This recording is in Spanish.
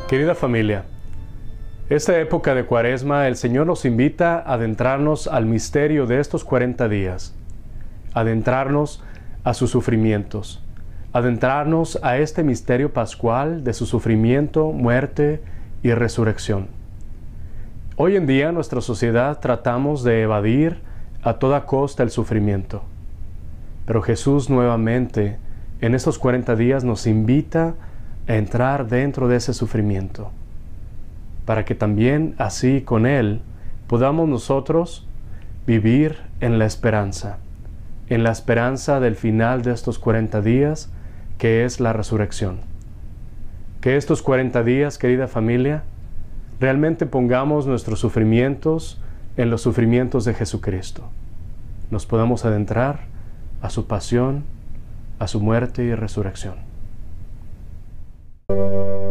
Querida familia, esta época de Cuaresma el Señor nos invita a adentrarnos al misterio de estos 40 días, adentrarnos a sus sufrimientos, adentrarnos a este misterio pascual de su sufrimiento, muerte y resurrección. Hoy en día en nuestra sociedad tratamos de evadir a toda costa el sufrimiento, pero Jesús nuevamente en estos 40 días nos invita a entrar dentro de ese sufrimiento, para que también así con Él podamos nosotros vivir en la esperanza del final de estos 40 días, que es la resurrección. Que estos 40 días, querida familia, realmente pongamos nuestros sufrimientos en los sufrimientos de Jesucristo. Nos podamos adentrar a su pasión, a su muerte y resurrección.